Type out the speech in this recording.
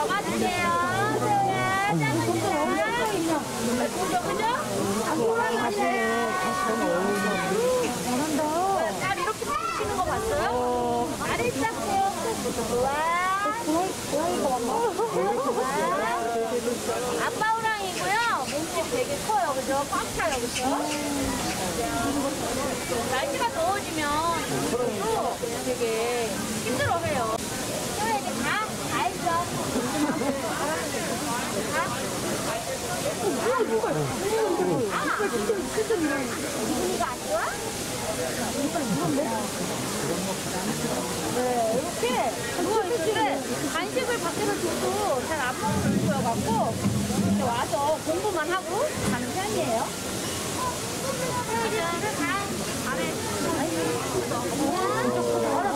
먹어주세요. 세호야, 짱입니다. 그죠, 그죠? 날 이렇게 치는 거 봤어요? 나를 닦고. 좋아. 아빠 호랑이고요. 몸집 되게 커요, 그죠? 꽉 차요, 그죠? 날씨가 더워지면 또 되게 힘들어해요. 이제 다 했죠? 이거 안 좋아? 네, 이렇게 누워있는데 간식을 밖에서 줘도 잘 안 먹는 거여갖고 이렇게 와서 공부만 하고 가는 편이에요. 그죠? 안에